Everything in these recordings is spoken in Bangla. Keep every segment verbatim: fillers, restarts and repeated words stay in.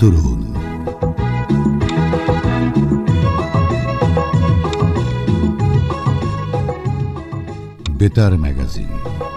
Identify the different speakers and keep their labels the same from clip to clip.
Speaker 1: তরুণ। বেতার ম্যাগাজিন।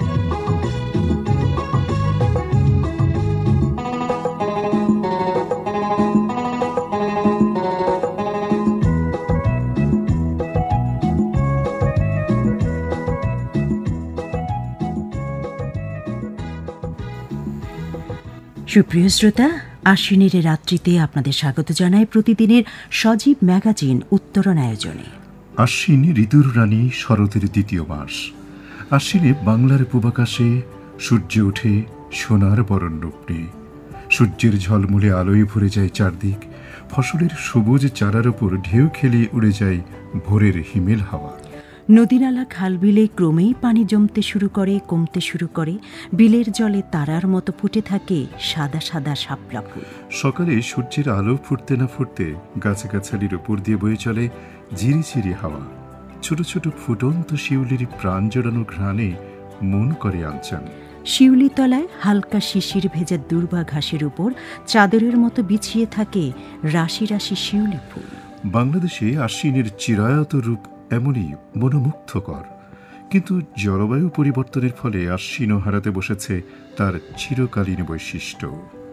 Speaker 2: সুপ্রিয় শ্রোতা, আশ্বিনের রাত্রিতে আপনাদের স্বাগত জানায় প্রতিদিনের সজীব ম্যাগাজিন উত্তরণ আয়োজনে।
Speaker 3: আশ্বিন ঋতুর রানী, শরতের দ্বিতীয় মাস। আশ্বিনে বাংলার পূবাকাশে সূর্য ওঠে সোনার বরণ রূপ নিয়ে। সূর্যের ঝলমলে আলোয় ভরে যায় চারদিক। ফসলের সবুজ চারার ওপর ঢেউ খেলিয়ে উড়ে যায় ভোরের হিমেল হাওয়া।
Speaker 2: নদীনালা খালবিলে ক্রমেই পানি জমতে শুরু করে, কমতে শুরু করে। বিলের জলে তারার মতো ফুটে থাকে সাদা সাদা শাপলা ফুল।
Speaker 3: সকালে সূর্যের আলো ফুটতে না ফুটতে গাছগাছালির উপর দিয়ে বয়ে চলে ঝিরিঝিরি হাওয়া। ছোট ছোট ফুটন্ত শিউলির প্রাণ জোড়ানো ঘ্রাণে মন করে আনচান।
Speaker 2: শিউলি তলায় হালকা শিশির ভেজা দুর্বা ঘাসের উপর চাদরের মতো বিছিয়ে থাকে রাশি রাশি শিউলি ফুল।
Speaker 3: বাংলাদেশে আশ্বিনের চিরায়ত রূপ এমনই মনোমুগ্ধকর, কিন্তু জলবায়ু পরিবর্তনের ফলে আশ্বিনও হারাতে বসেছে তার চিরকালীন বৈশিষ্ট্য।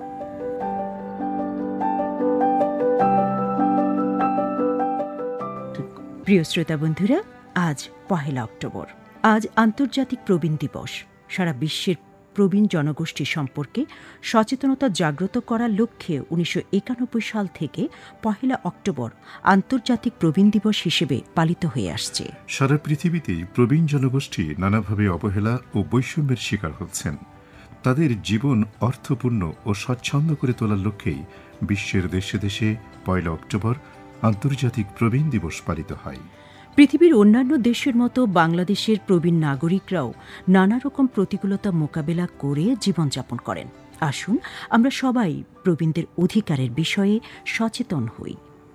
Speaker 2: প্রিয় শ্রোতা বন্ধুরা, আজ পহেলা অক্টোবর। আজ আন্তর্জাতিক প্রবীণ দিবস। সারা বিশ্বের প্রবীণ জনগোষ্ঠী সম্পর্কে সচেতনতা জাগ্রত করার লক্ষ্যে উনিশশো একানব্বই সাল থেকে পহেলা অক্টোবর আন্তর্জাতিক প্রবীণ দিবস হিসেবে পালিত হয়ে আসছে।
Speaker 3: সারা পৃথিবীতেই প্রবীণ জনগোষ্ঠী নানাভাবে অবহেলা ও বৈষম্যের শিকার হচ্ছেন। তাদের জীবন অর্থপূর্ণ ও স্বচ্ছন্দ করে তোলার লক্ষ্যেই বিশ্বের দেশে দেশে পয়লা অক্টোবর আন্তর্জাতিক প্রবীণ দিবস পালিত হয়।
Speaker 2: পৃথিবীর অন্যান্য দেশের মতো বাংলাদেশের প্রবীণ নাগরিকরাও নানা রকম প্রতিকূলতা মোকাবেলা করে জীবনযাপন করেন। আসুন আমরা সবাই প্রবীণদের অধিকারের বিষয়ে সচেতন হই।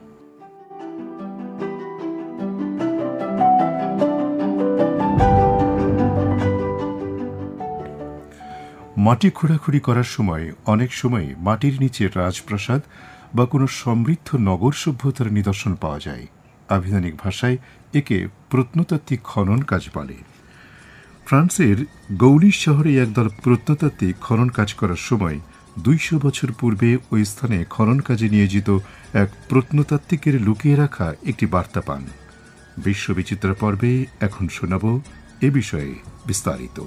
Speaker 3: মাটি খোঁড়াখুড়ি করার সময় অনেক সময় মাটির নিচে রাজপ্রাসাদ বা কোনো সমৃদ্ধ নগর সভ্যতার নিদর্শন পাওয়া যায়। আভিধানিক ভাষায় একে প্রত্নতাত্ত্বিক খনন কাজ বলে। ফ্রান্সের গৌলিশ শহরে একদল প্রত্নতাত্ত্বিক খনন কাজ করার সময় দুইশো বছর পূর্বে ওই স্থানে খনন কাজে নিয়োজিত এক প্রত্নতাত্ত্বিকের লুকিয়ে রাখা একটি বার্তা পান। বিশ্ববিচিত্রা পর্বে এখন শোনাব এ বিষয়ে বিস্তারিত।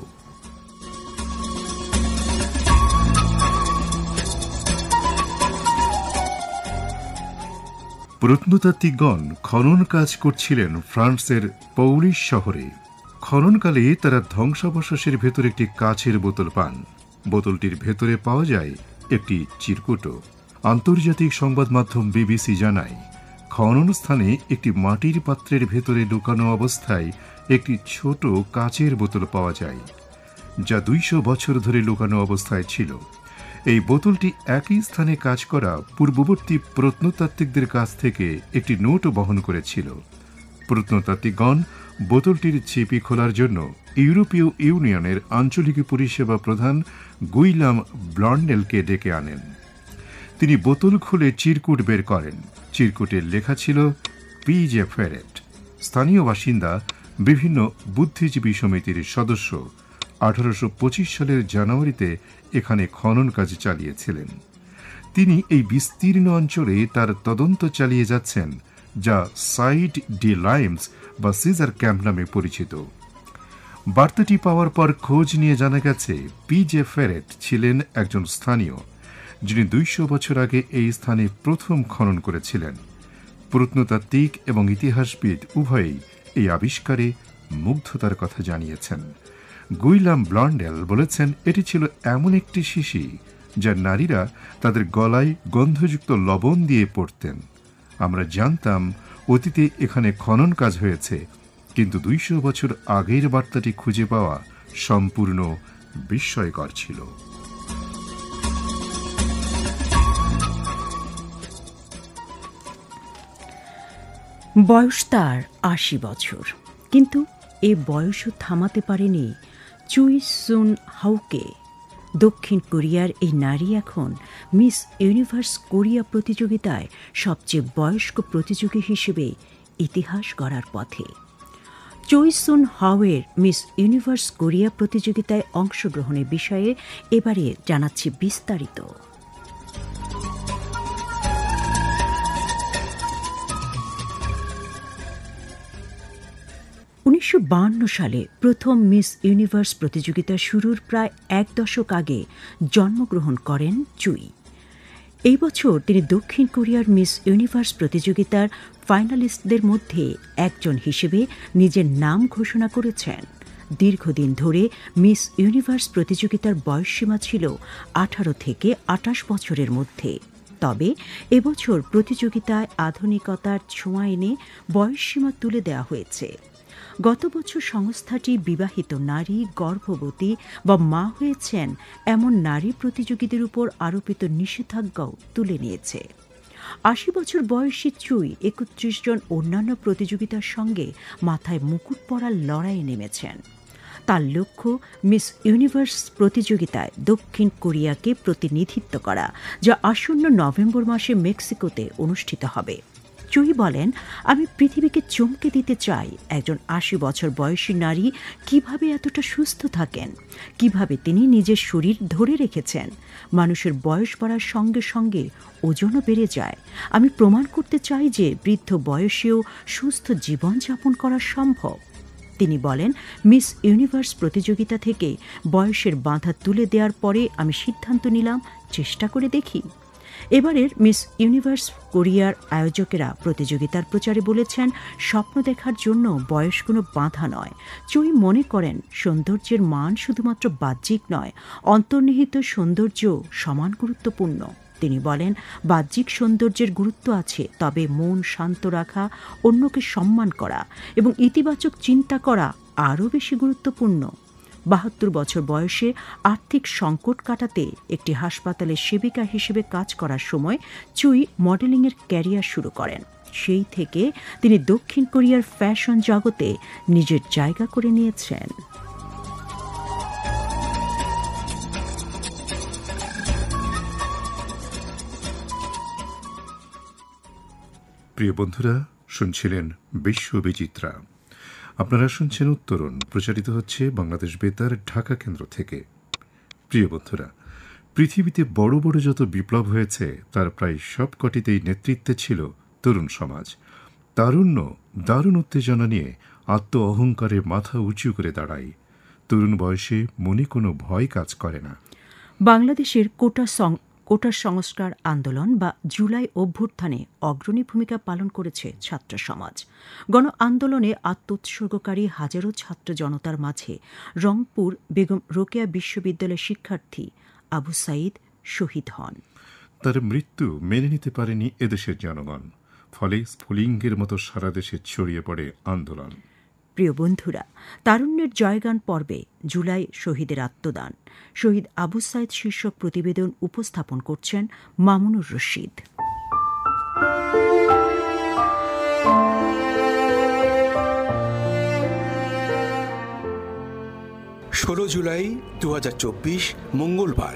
Speaker 3: প্রত্নতাত্ত্বিকগণ খনন কাজ করছিলেন ফ্রান্সের পৌলিশ শহরে। খননকালে তারা ধ্বংসাবশেষের ভেতরে একটি কাচের বোতল পান। বোতলটির ভেতরে পাওয়া যায় একটি চিরকুটও। আন্তর্জাতিক সংবাদ মাধ্যম বিবিসি জানায়, খনন স্থানে একটি মাটির পাত্রের ভেতরে লুকানো অবস্থায় একটি ছোট কাচের বোতল পাওয়া যায়, যা দুইশো বছর ধরে লুকানো অবস্থায় ছিল। এই বোতলটি একই স্থানে কাজ করা পূর্ববর্তী প্রত্নতাত্ত্বিকদের কাছ থেকে একটি নোটও বহন করেছিল। প্রত্নতাত্ত্বিকগণ বোতলটির চিপি খোলার জন্য ইউরোপীয় ইউনিয়নের আঞ্চলিক পরিষেবা প্রধান গুইলাম ব্লন্ডেলকে ডেকে আনেন। তিনি বোতল খুলে চিরকুট বের করেন। চিরকুটে লেখা ছিল পি জে ফেরেট, স্থানীয় বাসিন্দা, বিভিন্ন বুদ্ধিজীবী সমিতির সদস্য। আঠারোশো পঁচিশ সালের জানুয়ারিতে এখানে খনন কাজ চালিয়েছিলেন। তিনি এই বিস্তীর্ণ অঞ্চলে তার তদন্ত চালিয়ে যাচ্ছেন, যা সাইট ডি লাইমস বা সিজার ক্যাম্প নামে পরিচিত। বার্তাটি পাওয়ার পর খোঁজ নিয়ে জানা গেছে পি জে ফেরেট ছিলেন একজন স্থানীয়, যিনি দুইশো বছর আগে এই স্থানে প্রথম খনন করেছিলেন। প্রত্নতাত্ত্বিক এবং ইতিহাসবিদ উভয়েই এই আবিষ্কারে মুগ্ধতার কথা জানিয়েছেন। গুইলাম ব্লন্ডেল বলেছেন, এটি ছিল এমন একটি শিশি যা নারীরা তাদের গলায় গন্ধযুক্ত লবণ দিয়ে পড়তেন। আমরা জানতাম অতীতে এখানে খনন কাজ হয়েছে, কিন্তু দুইশো বছর আগের বার্তাটি খুঁজে পাওয়া সম্পূর্ণ বিস্ময়কর ছিল।
Speaker 2: বয়স তার আশি বছর, কিন্তু এ বয়সও থামাতে পারেনি চুই সুন হাউকে, দক্ষিণ কোরিয়ার এই নারী এখন মিস ইউনিভার্স কোরিয়া প্রতিযোগিতায় সবচেয়ে বয়স্ক প্রতিযোগী হিসেবে ইতিহাস গড়ার পথে। চোই সুন হাওয়ের মিস ইউনিভার্স কোরিয়া প্রতিযোগিতায় অংশগ্রহণের বিষয়ে এবারে জানাচ্ছি বিস্তারিত। উনিশশো বাহান্ন সালে প্রথম মিস ইউনিভার্স প্রতিযোগিতা শুরুর প্রায় এক দশক আগে জন্মগ্রহণ করেন চুই। এই বছর তিনি দক্ষিণ কোরিয়ার মিস ইউনিভার্স প্রতিযোগিতার ফাইনালিস্টদের মধ্যে একজন হিসেবে নিজের নাম ঘোষণা করেছেন। দীর্ঘদিন ধরে মিস ইউনিভার্স প্রতিযোগিতার বয়সসীমা ছিল আঠারো থেকে আটাশ বছরের মধ্যে। তবে এবছর প্রতিযোগিতায় আধুনিকতার ছোঁয়া এনে বয়সসীমা তুলে দেওয়া হয়েছে। গত বছর সংস্থাটি বিবাহিত নারী, গর্ভবতী বা মা হয়েছেন এমন নারী প্রতিযোগীদের উপর আরোপিত নিষেধাজ্ঞাও তুলে নিয়েছে। আশি বছর বয়সী চুই একত্রিশ জন অন্যান্য প্রতিযোগিতার সঙ্গে মাথায় মুকুট পরার লড়াইয়ে নেমেছেন। তার লক্ষ্য মিস ইউনিভার্স প্রতিযোগিতায় দক্ষিণ কোরিয়াকে প্রতিনিধিত্ব করা, যা আসন্ন নভেম্বর মাসে মেক্সিকোতে অনুষ্ঠিত হবে। চুই বলেন, আমি পৃথিবীকে চমকে দিতে চাই একজন আশি বছর বয়সী নারী কিভাবে এতটা সুস্থ থাকেন, কিভাবে তিনি নিজের শরীর ধরে রেখেছেন। মানুষের বয়স বাড়ার সঙ্গে সঙ্গে ওজনও বেড়ে যায়। আমি প্রমাণ করতে চাই যে বৃদ্ধ বয়সেও সুস্থ জীবনযাপন করা সম্ভব। তিনি বলেন, মিস ইউনিভার্স প্রতিযোগিতা থেকে বয়সের বাঁধা তুলে দেওয়ার পরে আমি সিদ্ধান্ত নিলাম চেষ্টা করে দেখি। এবারের মিস ইউনিভার্স কোরিয়ার আয়োজকেরা প্রতিযোগিতার প্রচারে বলেছেন, স্বপ্ন দেখার জন্য বয়স কোনো বাধা নয়। চুই মনে করেন, সৌন্দর্যের মান শুধুমাত্র বাহ্যিক নয়, অন্তর্নিহিত সৌন্দর্য সমান গুরুত্বপূর্ণ। তিনি বলেন, বাহ্যিক সৌন্দর্যের গুরুত্ব আছে, তবে মন শান্ত রাখা, অন্যকে সম্মান করা এবং ইতিবাচক চিন্তা করা আরও বেশি গুরুত্বপূর্ণ। বাহাত্তর বছর বয়সে আর্থিক সংকট কাটাতে একটি হাসপাতালের সেবিকা হিসেবে কাজ করার সময় চুই মডেলিংয়ের ক্যারিয়ার শুরু করেন। সেই থেকে তিনি দক্ষিণ কোরিয়ার ফ্যাশন জগতে নিজের জায়গা করে নিয়েছেন।
Speaker 3: প্রিয় বন্ধুরা, শুনছিলেন বিশ্ববিচিত্রা। আপনারা শুনছেন উত্তরণ, প্রচারিত হচ্ছে বাংলাদেশ বেতার ঢাকা কেন্দ্র থেকে। প্রিয় বন্ধুরা, পৃথিবীতে বড় বড় যত বিপ্লব হয়েছে তার প্রায় সবকটিতেই নেতৃত্বে ছিল তরুণ সমাজ। তারুণ্য দারুণ উত্তেজনা নিয়ে আত্ম অহংকারে মাথা উঁচু করে দাঁড়ায়। তরুণ বয়সে মনে কোনো ভয় কাজ করে না।
Speaker 2: বাংলাদেশের কোটা সং কোটার সংস্কার আন্দোলন বা জুলাই অভ্যুত্থানে অগ্রণী ভূমিকা পালন করেছে ছাত্র সমাজ। গণ আন্দোলনে আত্মোৎসর্গকারী হাজারো ছাত্র জনতার মাঝে রংপুর বেগম রোকেয়া বিশ্ববিদ্যালয়ের শিক্ষার্থী আবু সাইদ শহীদ হন।
Speaker 3: তার মৃত্যু মেনে নিতে পারেনি এদেশের জনগণ, ফলে স্ফুলিঙ্গের মতো সারা দেশে ছড়িয়ে পড়ে আন্দোলন।
Speaker 2: প্রিয় বন্ধুরা, তারুণ্যের জয়গান পর্বে জুলাই শহীদের আত্মদান, শহীদ আবু সাইদ শীর্ষক প্রতিবেদন উপস্থাপন করছেন মামুনুর রশিদ।
Speaker 4: ষোলো জুলাই দু হাজার চব্বিশ মঙ্গলবার।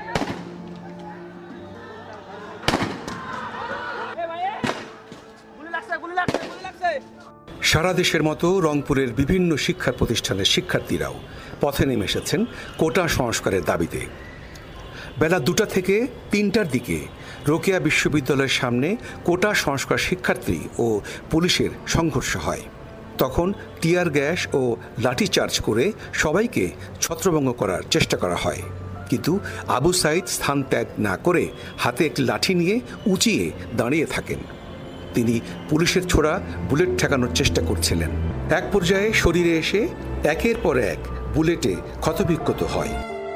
Speaker 4: সারা দেশের মতো রংপুরের বিভিন্ন শিক্ষা প্রতিষ্ঠানের শিক্ষার্থীরাও পথে নেমে এসেছেন কোটা সংস্কারের দাবিতে। বেলা দুটা থেকে তিনটার দিকে রোকেয়া বিশ্ববিদ্যালয়ের সামনে কোটা সংস্কার শিক্ষার্থী ও পুলিশের সংঘর্ষ হয়। তখন টিয়ার গ্যাস ও লাঠিচার্জ করে সবাইকে ছত্রভঙ্গ করার চেষ্টা করা হয়, কিন্তু আবু সাইদ স্থান ত্যাগ না করে হাতে একটি লাঠি নিয়ে উঁচিয়ে দাঁড়িয়ে থাকেন। তিনি পুলিশের ছোড়া বুলেট ঠেকানোর চেষ্টা করছিলেন। এক পর্যায়ে শরীরে এসে একের পর এক বুলেটে ক্ষতবিক্ষত হয়।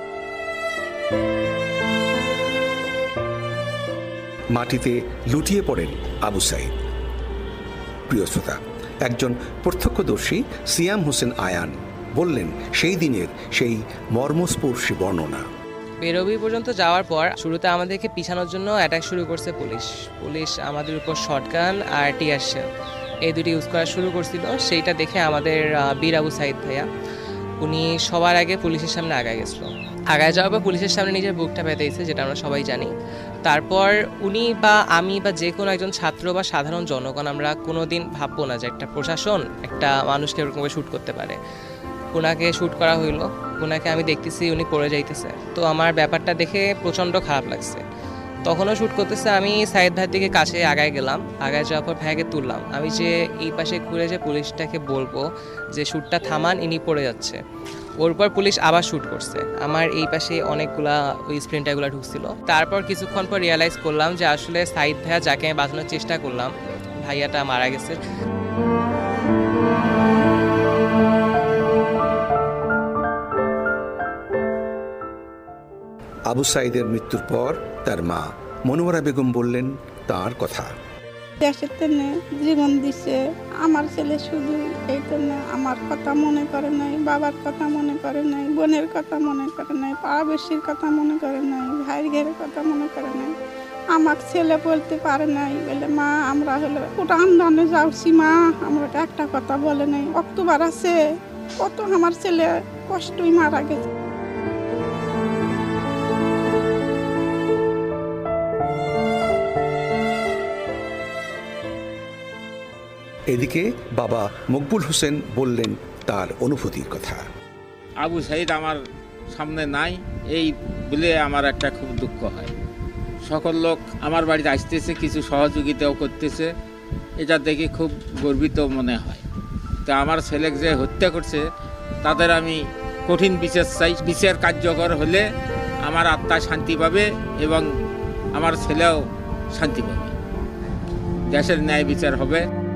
Speaker 4: মাটিতে লুটিয়ে পড়েন আবু সাইদ। প্রিয় শ্রোতা, একজন প্রত্যক্ষদর্শী সিয়াম হোসেন আয়ান বললেন সেই দিনের সেই মর্মস্পর্শী বর্ণনা।
Speaker 5: বেরোবি পর্যন্ত যাওয়ার পর শুরুতে আমাদেরকে পিছানোর জন্য অ্যাটাক শুরু করছে পুলিশ। পুলিশ আমাদের উপর শটগান আর টিয়ার শেল এই দুটি ইউজ করা শুরু করছিল। সেইটা দেখে আমাদের বীর আবু সাইদ ভাইয়া উনি সবার আগে পুলিশের সামনে আগায় গেছিল। আগায় যাওয়ার পর পুলিশের সামনে নিজের বুকটা পেতেছে, যেটা আমরা সবাই জানি। তারপর উনি বা আমি বা যে কোনো একজন ছাত্র বা সাধারণ জনগণ আমরা কোনো দিন ভাববো না যে একটা প্রশাসন একটা মানুষকে এরকমভাবে শ্যুট করতে পারে। ওনাকে শ্যুট করা হইলো, ওনাকে আমি দেখতেছি উনি পড়ে যাইতেছে, তো আমার ব্যাপারটা দেখে প্রচণ্ড খারাপ লাগছে। তখনও শ্যুট করতেছে, আমি সাইদ ভাইয়ের দিকে কাছে আগায় গেলাম, আগায় যাওয়ার পর ভাইয়াকে তুললাম। আমি যে এই পাশে ঘুরে যে পুলিশটাকে বলবো যে শ্যুটটা থামান, ইনি পড়ে যাচ্ছে, ওর পর পুলিশ আবার শ্যুট করছে। আমার এই পাশে অনেকগুলা ওই স্প্রিন্টারগুলো ঢুকছিল। তারপর কিছুক্ষণ পর রিয়ালাইজ করলাম যে আসলে সাইদ ভাইয়া যাকে আমি বাঁচানোর চেষ্টা করলাম, ভাইয়াটা মারা গেছে।
Speaker 4: আবু সাইদের মৃত্যুর পর তার মা মনোয়ারা বেগম বললেন তার কথা।
Speaker 6: দেশের জন্য জীবন দিছে আমার ছেলে, শুধু এই জন্য আমার কথা মনে করে নাই, বাবার কথা মনে করে নাই, বোনের কথা মনে করে নাই, পাড়াবেশির কথা মনে করে নাই, ভাইয়ের ঘরের কথা মনে করে নাই। আমার ছেলে বলতে পারে নাই বলে মা আমরা হলো ওটা আন্দোলনে যাচ্ছি, মা আমরা একটা কথা বলে নাই। অক্টোবর আছে, কত আমার ছেলে কষ্টই মারা গেছে।
Speaker 4: এদিকে বাবা মকবুল হোসেন বললেন তার অনুভূতির কথা।
Speaker 7: আবু সাইদ আমার সামনে নাই, এই বলে আমার একটা খুব দুঃখ হয়। সকল লোক আমার বাড়িতে আসতেছে, কিছু সহযোগিতাও করতেছে, এটা দেখে খুব গর্বিত মনে হয়। তা আমার ছেলেকে যে হত্যা করছে তাদের আমি কঠিন বিচার চাই। বিচার কার্যকর হলে আমার আত্মা শান্তি পাবে এবং আমার ছেলেও শান্তি পাবে, দেশের ন্যায় বিচার হবে।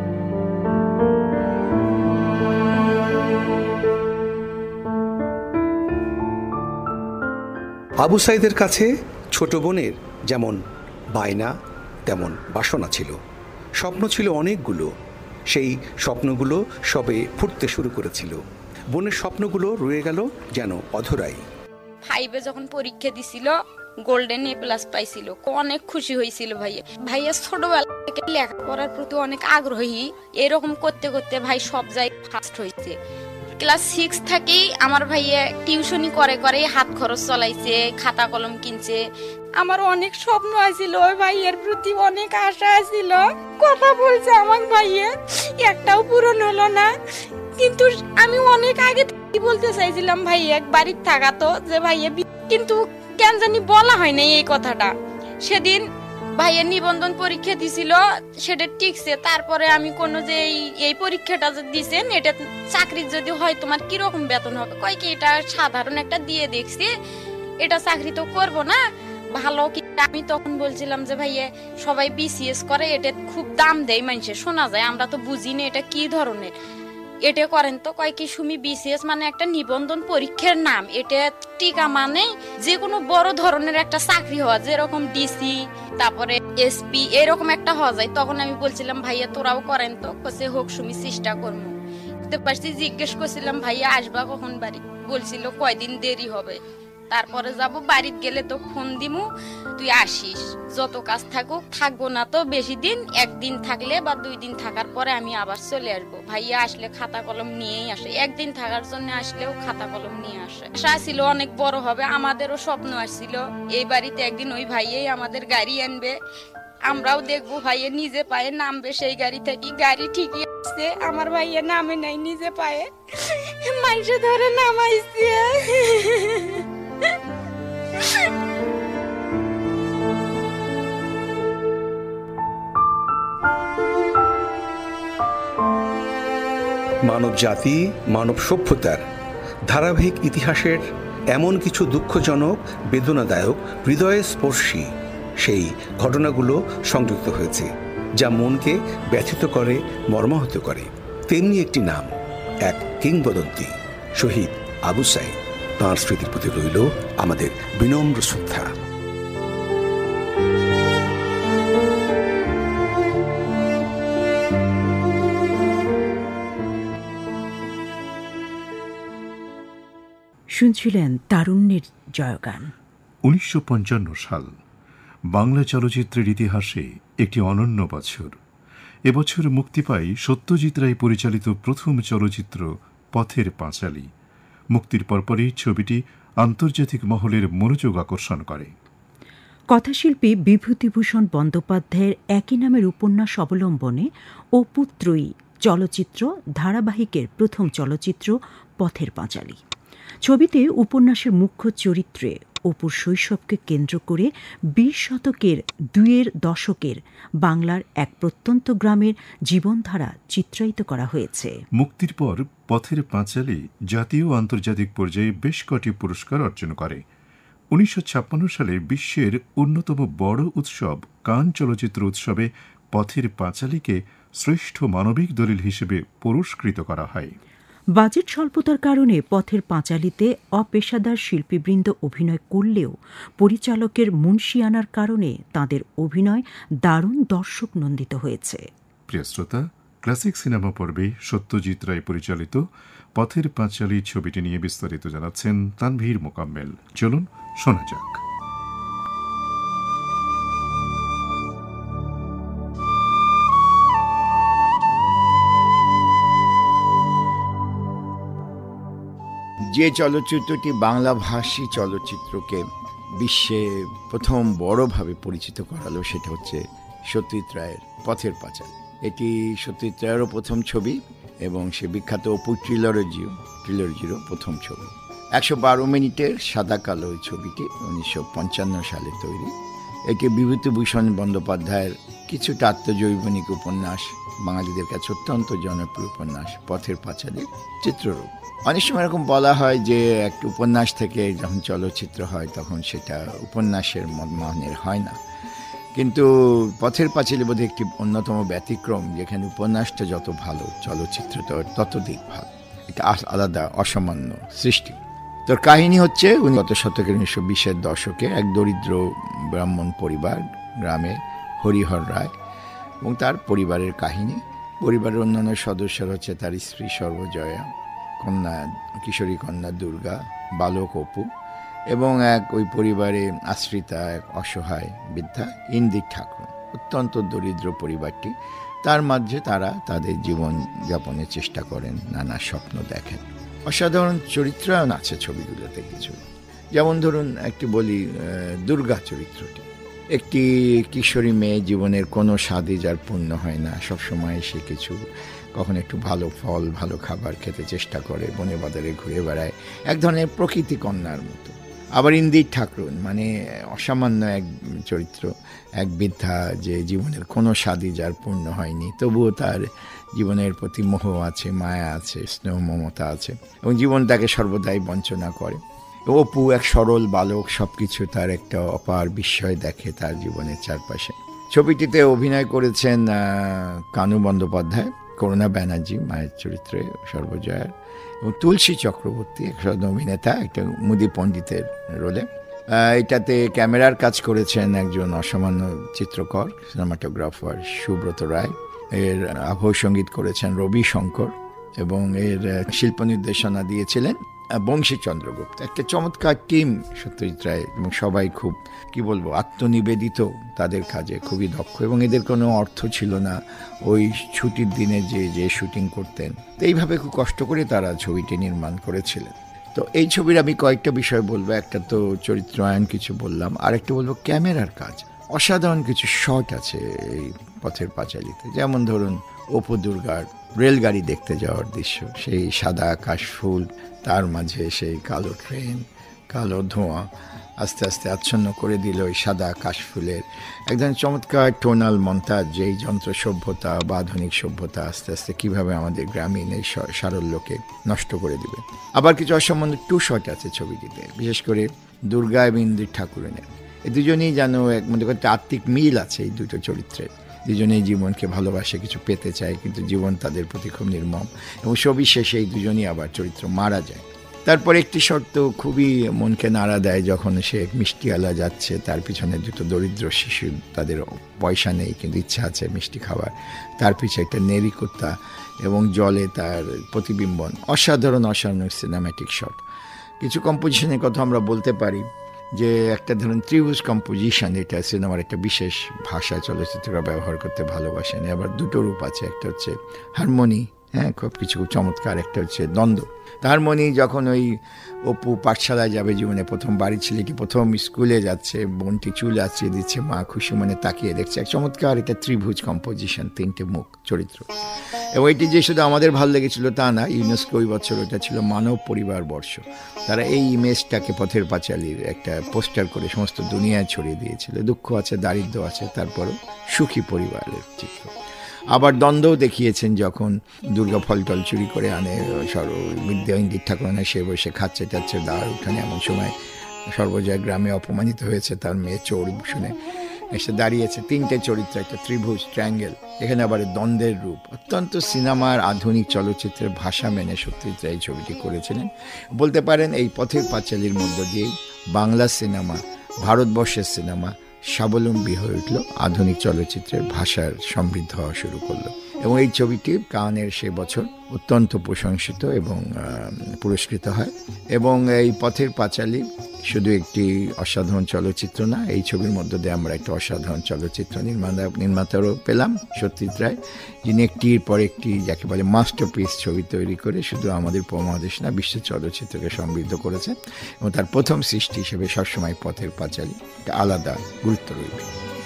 Speaker 4: আবু সাইদের কাছে ছোট বোনের যেমন বায়না তেমন বাসনা ছিল, স্বপ্ন ছিল অনেকগুলো। সেই স্বপ্নগুলো সবে ফুটতে শুরু করেছিল। বোনের স্বপ্নগুলো রয়ে গেল যেন অধরাই।
Speaker 8: ফাইভে যখন পরীক্ষা দিছিল গোল্ডেন এ প্লাস পাইছিল, অনেক খুশি হয়েছিল ভাইয়া। ভাইয়া ছোটবেলা থেকে লেখাপড়ার প্রতি অনেক আগ্রহী, এরকম করতে করতে ভাই সব জায়গায় ফার্স্ট হয়েছে। ক্লাস সিক্স থেকেই আমার ভাইয়া টিউশনি করে করে হাত খরচ চলাইছে, খাতা কলম কিনছে। আমার অনেক স্বপ্ন আছিল, ওই ভাইয়ের প্রতি অনেক আশা আছিল, কথা বলছে আমার ভাইয়া, একটাও পূরণ হলো না। কিন্তু আমি অনেক আগে থেকে বলতে চাইছিলাম ভাইয়া বাড়িতে থাকাতো যে ভাইয়া, কিন্তু কেন জানি বলা হয় নাই এই কথাটা। সেদিন ভাইয়ের নিবন্ধন পরীক্ষা দিছিল, সেটা টিকছে। তারপরে আমি কোনো যে এই পরীক্ষাটা দিছেন, এটা চাকরির যদি হয় তোমার কিরকম বেতন হবে, কয় কি এটা সাধারণ একটা দিয়ে দেখছি, এটা চাকরি তো করবো না, ভালো কি। আমি তখন বলছিলাম যে ভাইয়া সবাই বিসিএস করে, এটা খুব দাম দেয় মানুষে, শোনা যায়, আমরা তো বুঝি না এটা কি ধরনের, এটা করেন তো। কয় কি সুমি বিসিএস মানে একটা নিবন্ধন পরীক্ষার নাম, এটা টিকা মানে যে কোনো বড় ধরনের একটা চাকরি হওয়া, যেরকম ডিসি তারপরে এসপি এরকম একটা হওয়া যায়। তখন আমি বলছিলাম ভাইয়া তোরাও করেন তো, কছে হোক সুমি চেষ্টা করবো। জিজ্ঞেস করছিলাম ভাইয়া আসবা কখন বাড়ি, বলছিল কয়দিন দেরি হবে, তারপরে যাব। বাড়িতে গেলে তো ফোন দিমু, তুই আসিস, যত কাজ থাকুক, থাকবো না তো বেশি দিন, একদিন থাকলে বা দুই দিন থাকার পরে আমি আবার চলে আসবো। ভাইয়া আসলে খাতা কলম নিয়েই আসে, একদিন থাকার জন্য আসলেও খাতা কলম নিয়ে আসে। আশা ছিল অনেক বড় হবে, আমাদেরও স্বপ্ন আসছিল এই বাড়িতে একদিন ওই ভাইয়াই আমাদের গাড়ি আনবে, আমরাও দেখবো ভাইয়া নিজে পায়ে নামবে সেই গাড়ি থেকে। গাড়ি ঠিকই আসছে, আমার ভাইয়া নামে নাই, নিজে পায়ে মাইসে ধরে নামাইছে।
Speaker 4: মানব জাতি, মানব সভ্যতার ধারাবাহিক ইতিহাসের এমন কিছু দুঃখজনক, বেদনাদায়ক, হৃদয়ে স্পর্শী সেই ঘটনাগুলো সংযুক্ত হয়েছে, যা মনকে ব্যথিত করে, মর্মাহত করে। তেমনি একটি নাম, এক কিংবদন্তি, শহীদ আবু সাইদ। তাঁর স্মৃতির প্রতি রইল আমাদের বিনম্র শ্রদ্ধা।
Speaker 2: শুনছিলেন তারুণ্যের জয়গান।
Speaker 3: উনিশশো পঞ্চান্ন সাল বাংলা চলচ্চিত্রের ইতিহাসে একটি অনন্য বছর। এবছর মুক্তি পায় সত্যজিৎ রায় পরিচালিত প্রথম চলচ্চিত্র পথের পাঁচালী। মুক্তির পরপরই ছবিটি আন্তর্জাতিক মহলের মনোযোগ আকর্ষণ করে।
Speaker 2: কথাশিল্পী বিভূতিভূষণ বন্দ্যোপাধ্যায়ের একই নামের উপন্যাস অবলম্বনে ও পুত্রই চলচ্চিত্র ধারাবাহিকের প্রথম চলচ্চিত্র পথের পাঁচালী। ছবিতে উপন্যাসের মুখ্য চরিত্রে অপুর শৈশবকে কেন্দ্র করে বিশ শতকের দুইয়ের দশকের বাংলার এক প্রত্যন্ত গ্রামের জীবনধারা চিত্রায়িত করা হয়েছে।
Speaker 3: মুক্তির পর পথের পাঁচালী জাতীয় ও আন্তর্জাতিক পর্যায়ে বেশ কটি পুরস্কার অর্জন করে। উনিশশো ছাপ্পান্ন সালে বিশ্বের অন্যতম বড় উৎসব কান চলচ্চিত্র উৎসবে পথের পাঁচালীকে শ্রেষ্ঠ মানবিক দলিল হিসেবে পুরস্কৃত করা হয়।
Speaker 2: বাজেট স্বল্পতার কারণে পথের পাঁচালীতে অপেশাদার শিল্পীবৃন্দ অভিনয় করলেও পরিচালকের মুন্সিয়ানার কারণে তাঁদের অভিনয় দারুণ দর্শক নন্দিত হয়েছে।
Speaker 3: প্রিয় শ্রোতা, ক্লাসিক সিনেমা পর্বে সত্যজিৎ রায় পরিচালিত পথের পাঁচালী ছবিটি নিয়ে বিস্তারিত জানাচ্ছেন তানভীর মোকাম্মেল। চলুন শোনা যাক।
Speaker 9: যে চলচ্চিত্রটি বাংলা ভাষী চলচ্চিত্রকে বিশ্বে প্রথম বড়ভাবে পরিচিত করালো সেটা হচ্ছে সত্যজিৎ রায়ের পথের পাঁচালী। এটি সত্যজিৎ রায়েরও প্রথম ছবি এবং সে বিখ্যাত অপু ট্রিলজিও ট্রিলজিরও প্রথম ছবি। একশো বারো মিনিটের সাদা কালো এই ছবিটি উনিশশো পঞ্চান্ন সালে তৈরি। এটি বিভূতিভূষণ বন্দ্যোপাধ্যায়ের কিছুটা আত্মজৈবনিক উপন্যাস, বাঙালিদের কাছে অত্যন্ত জনপ্রিয় উপন্যাস পথের পাঁচালীর চিত্ররূপ। অনেক সময় এরকম বলা হয় যে একটা উপন্যাস থেকে যখন চলচ্চিত্র হয় তখন সেটা উপন্যাসের মানের হয় না, কিন্তু পথের পাঁচালী বোধহয় একটি অন্যতম ব্যতিক্রম, যেখানে উপন্যাসটা যত ভালো চলচ্চিত্রটা ততোধিক ভালো। এটা আলাদা অসামান্য সৃষ্টি। তোর কাহিনী হচ্ছে গত শতকের উনিশশো বিশের দশকে এক দরিদ্র ব্রাহ্মণ পরিবার, গ্রামে হরিহর রায় এবং তার পরিবারের কাহিনী। পরিবারের অন্যান্য সদস্যরা হচ্ছে তার স্ত্রী সর্বজয়া, কন্যা কিশোরী কন্যা দুর্গা, বালক অপু এবং এক ওই পরিবারে আশ্রিতা এক অসহায় বৃদ্ধা ইন্দির ঠাকুর। অত্যন্ত দরিদ্র পরিবারটি, তার মাঝে তারা তাদের জীবন যাপনের চেষ্টা করেন, নানা স্বপ্ন দেখেন। অসাধারণ চরিত্রায়ন আছে ছবিগুলোতে কিছু, যেমন ধরুন একটি বলি দুর্গা চরিত্রটি। একটি কিশোরী মেয়ে, জীবনের কোনো স্বাদই যার পূর্ণ হয় না, সবসময় সে কিছু কখন একটু ভালো ফল ভালো খাবার খেতে চেষ্টা করে, বনে বাজারে ঘুরে বেড়ায়, এক ধরনের প্রকৃতি কন্যার মতো। আবার ইন্দির ঠাকুর মানে অসামান্য এক চরিত্র, এক বৃদ্ধা যে জীবনের কোনো স্বাদই যার পূর্ণ হয়নি, তবুও তার জীবনের প্রতি মোহ আছে, মায়া আছে, স্নেহ মমতা আছে এবং জীবন তাকে সর্বদাই বঞ্চনা করে। অপু এক সরল বালক, সব কিছু তার একটা অপার বিস্ময় দেখে তার জীবনের চারপাশে। ছবিটিতে অভিনয় করেছেন কানু বন্দ্যোপাধ্যায়, করুণা ব্যানার্জি মায়ের চরিত্রে সর্বজয়ার, এবং তুলসী চক্রবর্তী একজন অভিনেতা, একটা মুদি পণ্ডিতের রোলে। এটাতে ক্যামেরার কাজ করেছেন একজন অসামান্য চিত্রকর সিনেমাটোগ্রাফার সুব্রত রায়। এর আবহ সঙ্গীত করেছেন রবি শঙ্কর এবং এর শিল্প নির্দেশনা দিয়েছিলেন বংশী চন্দ্রগুপ্ত। একটা চমৎকার টিম সত্যজিৎ রায়, এবং সবাই খুব কি বলবো আত্মনিবেদিত তাদের কাজে, খুবই দক্ষ, এবং এদের কোনো অর্থ ছিল না ওই ছুটির দিনে যে যে শুটিং করতেন। তো এইভাবে খুব কষ্ট করে তারা ছবিটি নির্মাণ করেছিলেন। তো এই ছবির আমি কয়েকটা বিষয় বলবো। একটা তো চরিত্রায়ন কিছু বললাম, আর একটা বলবো ক্যামেরার কাজ। অসাধারণ কিছু শট আছে এই পথের পাঁচালীতে, যেমন ধরুন অপু দুর্গার রেলগাড়ি দেখতে যাওয়ার দৃশ্য, সেই সাদা আকাশ ফুল, তার মাঝে সেই কালো ট্রেন, কালো ধোঁয়া আস্তে আস্তে আচ্ছন্ন করে দিল ওই সাদা আকাশ ফুলের এক ধরনের চমৎকার টোনাল মন্তাজ, যেই যন্ত্র সভ্যতা বা আধুনিক সভ্যতা আস্তে আস্তে কীভাবে আমাদের গ্রামীণ এই সারল্যকে নষ্ট করে দিবে। আবার কিছু অসামান্য টু শট আছে ছবিটিতে, বিশেষ করে দুর্গা এবং ইন্দির ঠাকুরের। এই দুজনেই যেন এক মনে করতে আত্মিক মিল আছে এই দুটো চরিত্রের। দুজনেই জীবনকে ভালোবাসে, কিছু পেতে চায়, কিন্তু জীবন তাদের প্রতি খুব নির্মম, এবং সবিশেষে এই দুজনই আবার চরিত্র মারা যায়। তারপর একটি শর্ত খুবই মনকে নাড়া দেয়, যখন সে মিষ্টিওয়ালা যাচ্ছে, তার পিছনে দুটো দরিদ্র শিশু, তাদের পয়সা নেই কিন্তু ইচ্ছা আছে মিষ্টি খাবার, তার পিছনে একটা নেরিকুত্তা এবং জলে তার প্রতিবিম্বন। অসাধারণ অসাধারণ সিনেম্যাটিক শট। কিছু কম্পোজিশনের কথা আমরা বলতে পারি, যে একটা ধরুন ত্রিভুজ কম্পোজিশন, এটা সিনেমার একটা বিশেষ ভাষা চলচ্চিত্ররা ব্যবহার করতে ভালোবাসেন। আবার দুটো রূপ আছে, একটা হচ্ছে হারমোনি, হ্যাঁ, খুব কিছু চমৎকার। একটা হচ্ছে দ্বন্দ্ব। তার মনে যখন ওই অপু পাঠশালায় যাবে, জীবনে প্রথম বাড়ি ছেলেটি প্রথম স্কুলে যাচ্ছে, বোনটি চুল আঁচড়ে দিচ্ছে, মা খুশি মনে তাকিয়ে দেখছে। এক চমৎকার একটা ত্রিভুজ কম্পোজিশন, তিনটে মুখ চরিত্র। এবং এটি যে শুধু আমাদের ভালো লেগেছিল তা না, ইউনেস্কো ওই বছর ওটা ছিল মানব পরিবার বর্ষ। তারা এই ইমেজটাকে পথের পাঁচালীর একটা পোস্টার করে সমস্ত দুনিয়ায় ছড়িয়ে দিয়েছিল। দুঃখ আছে, দারিদ্র্য আছে, তারপরও সুখী পরিবারের চিত্র। আবার দ্বন্দ্বও দেখিয়েছেন, যখন দুর্গা ফল টল চুরি করে আনে, বিদ্যা ইন্দির ঠাকুর আনে, সে বসে খাচ্ছে টাচ্ছে দাঁড় উঠানে। এমন সময় সর্বজয় গ্রামে অপমানিত হয়েছে, তার মেয়ে চোর শুনে এসে দাঁড়িয়েছে। তিনটে চরিত্র, একটা ত্রিভুজ, ট্রায়াঙ্গেল। এখানে আবার দ্বন্দ্বের রূপ। অত্যন্ত সিনেমার আধুনিক চলচ্চিত্রের ভাষা মেনে সত্যজিৎ রায় এই ছবিটি করেছিলেন। বলতে পারেন এই পথের পাঁচালীর মধ্য দিয়ে বাংলা সিনেমা, ভারতবর্ষের সিনেমা স্বাবলম্বী হয়ে উঠল, আধুনিক চলচ্চিত্রের ভাষার সমৃদ্ধ হওয়া শুরু করলো। এবং এই ছবিটি কানের সে বছর অত্যন্ত প্রশংসিত এবং পুরস্কৃত হয়। এবং এই পথের পাঁচালী শুধু একটি অসাধারণ চলচ্চিত্র না, এই ছবির মধ্য দিয়ে আমরা একটা অসাধারণ চলচ্চিত্র নির্মাতা নির্মাতারও পেলাম, সত্যজিৎ রায়, যিনি একটির পর একটি যাকে বলে মাস্টারপিস ছবি তৈরি করে শুধু আমাদের উপমহাদেশ না, বিশ্বের চলচ্চিত্রকে সমৃদ্ধ করেছেন। এবং তার প্রথম সৃষ্টি হিসেবে সবসময় পথের পাঁচালী একটা আলাদা গুরুত্ব রয়েছে।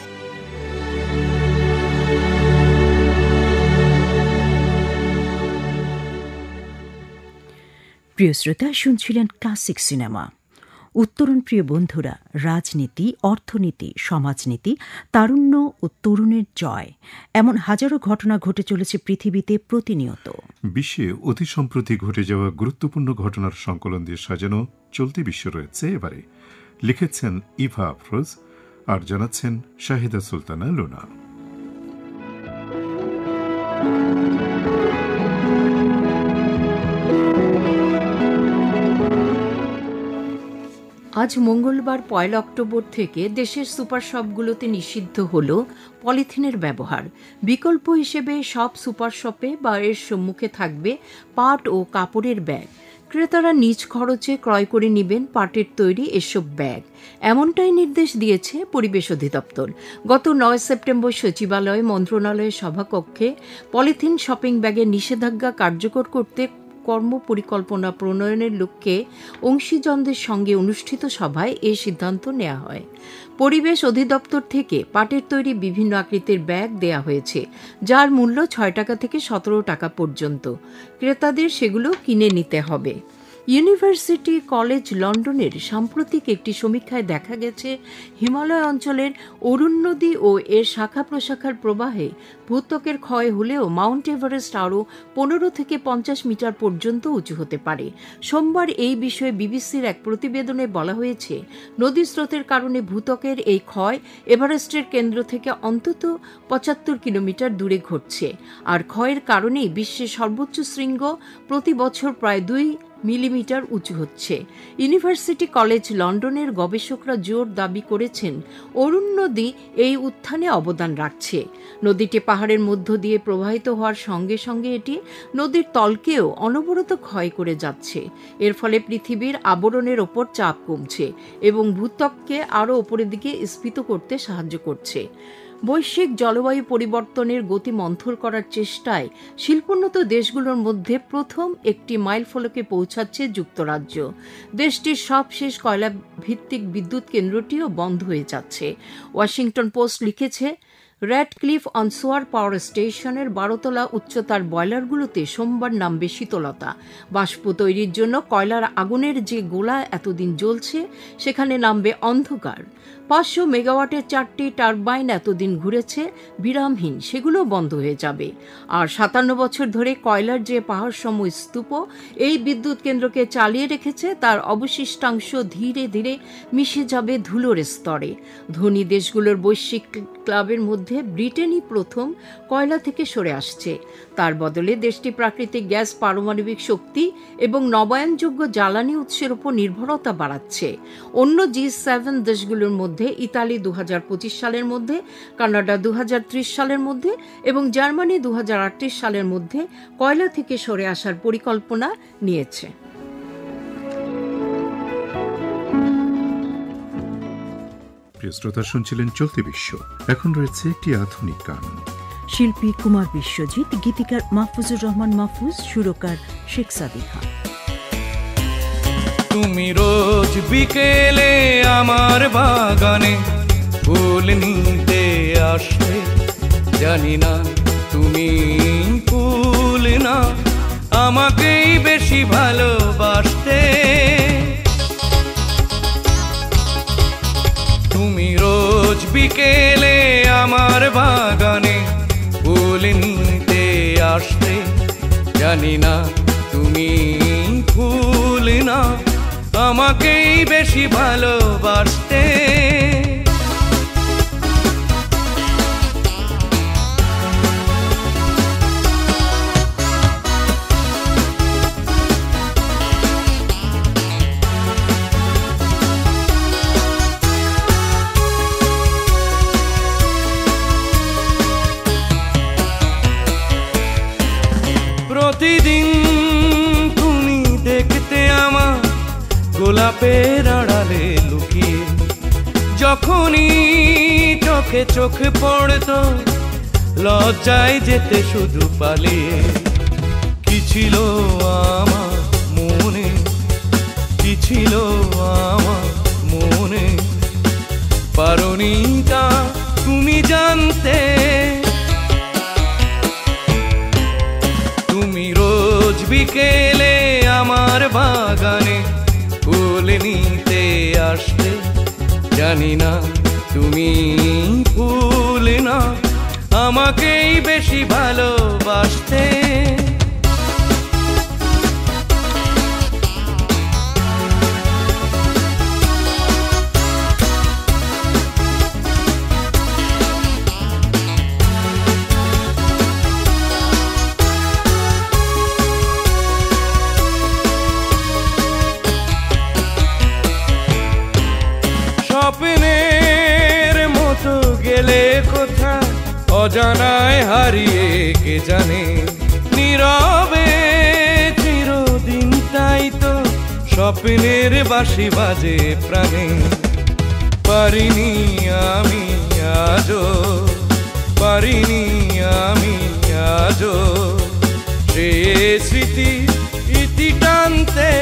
Speaker 2: প্রিয় শ্রোতা, শুনছিলেন ক্লাসিক সিনেমা। উত্তরণ প্রিয় বন্ধুরা, রাজনীতি, অর্থনীতি, সমাজনীতি, তারুণ্য ও তরুণের জয়, এমন হাজারো ঘটনা ঘটে চলেছে পৃথিবীতে প্রতিনিয়ত।
Speaker 3: বিশ্বে অতি সম্প্রতি ঘটে যাওয়া গুরুত্বপূর্ণ ঘটনার সংকলন দিয়ে সাজানো চলতি বিশ্ব রয়েছে এবারে। লিখেছেন ইভা আফরোজ আর জানাচ্ছেন শাহিদা সুলতানা লুনা।
Speaker 10: আজ মঙ্গলবার পয়লা অক্টোবর থেকে দেশের সুপার শপগুলোতে নিষিদ্ধ হল পলিথিনের ব্যবহার। বিকল্প হিসেবে সব সুপার শপে বা এর সম্মুখে থাকবে পাট ও কাপড়ের ব্যাগ। ক্রেতারা নিজ খরচে ক্রয় করে নেবেন পাটের তৈরি এসব ব্যাগ, এমনটাই নির্দেশ দিয়েছে পরিবেশ অধিদপ্তর। গত নয় সেপ্টেম্বর সচিবালয় মন্ত্রণালয়ের সভাকক্ষে পলিথিন শপিং ব্যাগের নিষেধাজ্ঞা কার্যকর করতে কর্ম পরিকল্পনা প্রণয়নের লক্ষ্যে অংশীজনদের সঙ্গে অনুষ্ঠিত সভায় এই সিদ্ধান্ত নেওয়া হয়। পরিবেশ অধিদপ্তর থেকে পাটের তৈরি বিভিন্ন আকৃতির ব্যাগ দেয়া হয়েছে, যার মূল্য ছয় টাকা থেকে সতেরো টাকা পর্যন্ত। ক্রেতাদের সেগুলো কিনে নিতে হবে। ইউনিভার্সিটি কলেজ লন্ডনের সাম্প্রতিক একটি সমীক্ষায় দেখা গেছে, হিমালয় অঞ্চলের অরুণ নদী ও এর শাখা প্রশাখার প্রবাহে ভূত্বকের ক্ষয় হলেও মাউন্ট এভারেস্ট আরও পনেরো থেকে পঞ্চাশ মিটার পর্যন্ত উঁচু হতে পারে। সোমবার এই বিষয়ে বিবিসির এক প্রতিবেদনে বলা হয়েছে, নদী স্রোতের কারণে ভূত্বকের এই ক্ষয় এভারেস্টের কেন্দ্র থেকে অন্তত পঁচাত্তর কিলোমিটার দূরে ঘটছে। আর ক্ষয়ের কারণেই বিশ্বের সর্বোচ্চ শৃঙ্গ প্রতি বছর প্রায় দুই মিলিমিটার উঁচু হচ্ছে। ইউনিভার্সিটি কলেজ লন্ডনের গবেষকরা জোর দাবি করেছেন, অরুণ নদী এই উত্থানে অবদান রাখছে। নদীটি পাহাড়ের মধ্য দিয়ে প্রবাহিত হওয়ার সঙ্গে সঙ্গে এটি নদীর তলকেও অনবরত ক্ষয় করে যাচ্ছে। এর ফলে পৃথিবীর আবরণের ওপর চাপ কমছে এবং ভূত্বককে আরও ওপরের দিকে স্ফীত করতে সাহায্য করছে। বৈশ্বিক জলবায়ু পরিবর্তনের গতি মন্থর করার চেষ্টায় শিল্পোন্নত দেশগুলোর মধ্যে প্রথম একটি মাইলফলকে পৌঁছাচ্ছে যুক্তরাজ্য। দেশটির সবশেষ কয়লা ভিত্তিক বিদ্যুৎ কেন্দ্রটিও বন্ধ হয়ে যাচ্ছে। ওয়াশিংটন পোস্ট লিখেছে, র্যাডক্লিফ অন সোয়ার পাওয়ার স্টেশনের বারোতলা উচ্চতার বয়লারগুলোতে সোমবার নামবে শীতলতা। বাষ্প তৈরির জন্য কয়লার আগুনের যে গোলা এতদিন জ্বলছে, সেখানে নামবে অন্ধকার। পাঁচশো মেগাওয়াটের চারটি টারবাইন এতদিন ঘুরেছে বিরামহীন, সেগুলো বন্ধ হয়ে যাবে। আর সাতান্ন বছর ধরে কয়লার যে পাহাড়সম স্তূপ এই বিদ্যুৎ কেন্দ্রকে চালিয়ে রেখেছে, তার অবশিষ্টাংশ ধীরে ধীরে মিশে যাবে ধুলোর স্তরে। ধনী দেশগুলোর বৈশ্বিক ক্লাবের মধ্যে ব্রিটেনই প্রথম কয়লা থেকে সরে আসছে। তার বদলে দেশটি প্রাকৃতিক গ্যাস, পারমাণবিক শক্তি এবং নবায়নযোগ্য জ্বালানি উৎসের উপর নির্ভরতা বাড়াচ্ছে। অন্য জি সেভেন দেশগুলোর মধ্যে ইতালি দু হাজার পঁচিশ সালের মধ্যে, কানাডা দু হাজার ত্রিশ সালের মধ্যে এবং জার্মানি দু হাজার আটত্রিশ সালের মধ্যে কয়লা থেকে সরে আসার পরিকল্পনা নিয়েছে।
Speaker 3: প্রিয় শ্রোতা, শুনছিলেন চলতি বিশ্ব। এখন রয়েছে একটি আধুনিক গান।
Speaker 2: শিল্পী কুমার বিশ্বজিৎ, গীতিকার মাহফুজুর রহমান মাহফুজ, সুরকার শেখ সাদিক খান।
Speaker 11: তুমি রোজ বিকেলে আমার বাগানে ফুল নিতে আসবে, জানি না তুমি ফুল না আমাকেই বেশি ভালোবাসতে। তুমি রোজ বিকেলে আমার বাগানে ফুল নিতে আসবে, জানি না তুমি ফুল না আমাকেই বেশি ভালোবাসতে। প্রতিদিন তুমি দেখতে আমার গোলাপের আড়ালে লুকিয়ে, যখনই চোখে চোখ পড়তো লজ্জায় যেতে শুধু পালিয়ে। কি ছিল আমার মনে, কি ছিল আমার মনে, পারোনি তা তুমি জানতে। তুমি রোজ বিকেলে আমার বাগানে ফুল নিতে আসতে, জানি না তুমি ফুল না আমাকেই বেশি ভালোবাসতে। স্বপ্নের মতো গেলে কোথা অজানায় হারিয়ে কে জানে, নীরবে চিরদিন তাই তো স্বপ্নের বাঁশি বাজে প্রাণে। পারিনি আমি আজো, পারিনি আমি আজো সে স্মৃতি ইতি টানতে।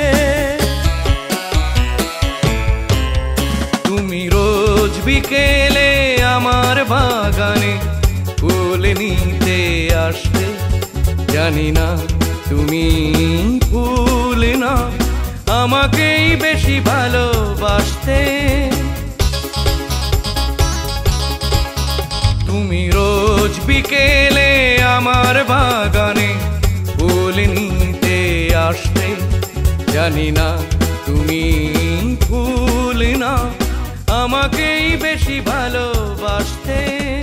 Speaker 11: তুমি রোজ বিকেলে আমার বাগানে ফুল নিতে আসতে, জানি না তুমি ফুল না আমাকেই বেশি ভালোবাসতে। তুমি রোজ বিকেলে আমার বাগানে ফুল নিতে আসতে, জানি না তুমি ফুল না আমাকেই বেশি ভালোবাসতে।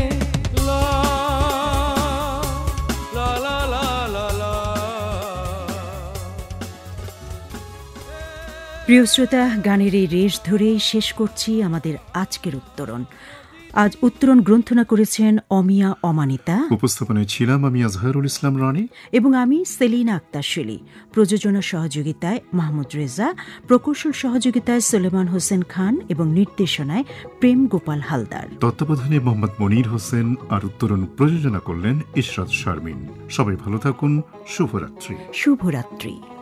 Speaker 2: প্রিয় শ্রোতা, গানের এই রেশ ধরেই শেষ করছি আমাদের আজকের উত্তরণ। আজ উত্তরণ গ্রন্থনা করেছেন অমিয়া অমানিতা,
Speaker 3: উপস্থাপনায় ছিলাম আমি আজহারুল ইসলাম রনি
Speaker 2: এবং আমি সেলিনা আক্তার শেলি। প্রযোজনা সহযোগিতায় মাহমুদ রেজা, প্রকৌশল সহযোগিতায় সুলেমান হোসেন খান এবং নির্দেশনায় প্রেম গোপাল হালদার।
Speaker 3: তত্ত্বাবধানে মোহাম্মদ মনির হোসেন আর উত্তরণ প্রযোজনা করলেন ইশরাত শারমিন। সবাই ভালো থাকুন। শুভরাত্রি।
Speaker 2: শুভরাত্রি।